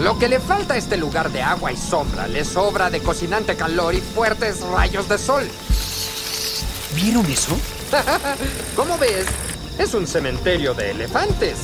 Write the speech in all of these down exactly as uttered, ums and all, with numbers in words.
Lo que le falta a este lugar de agua y sombra le sobra de cocinante calor y fuertes rayos de sol. ¿Vieron eso? ¿Cómo ves? Es un cementerio de elefantes.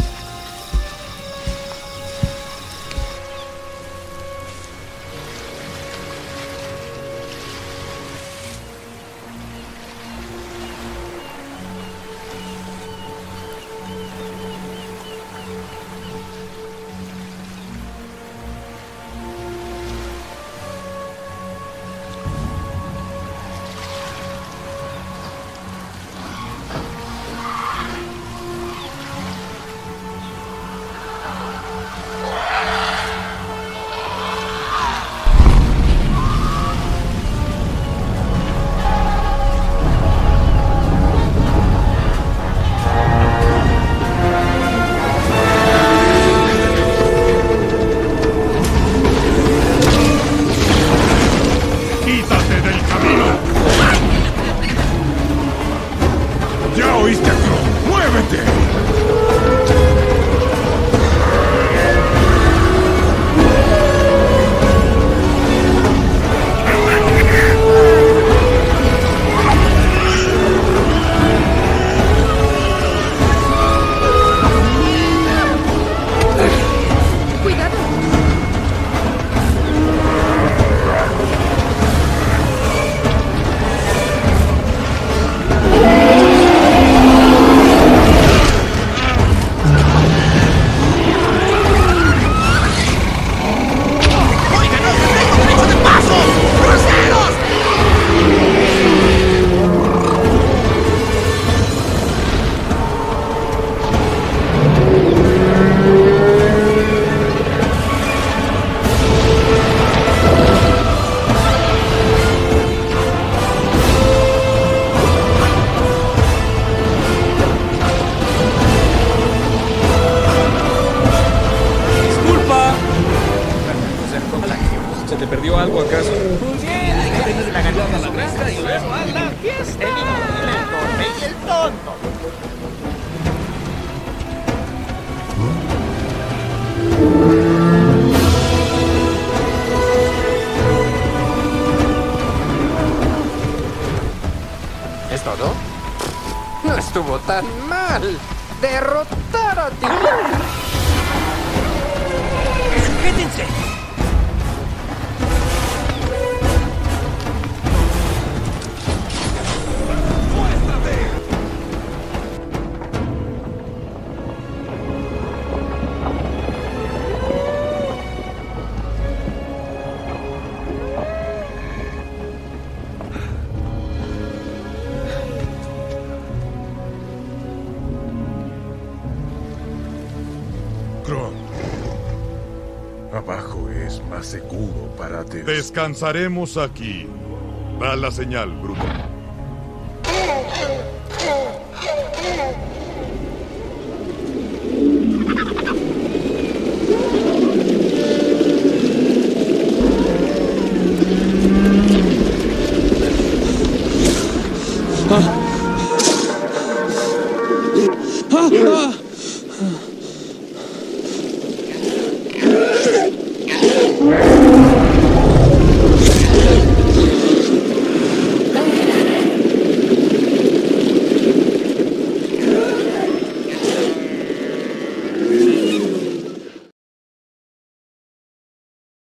algo acaso? La ganada a la granja y luego a la fiesta. El inútil, el torpe y el tonto. ¿Es todo? No estuvo tan mal. Derrotar a Tigre. ¡Sujétense! Abajo es más seguro para ti. Descansaremos aquí. Da la señal, bruto. ¡Ah! ¡Ah! ¡Ah!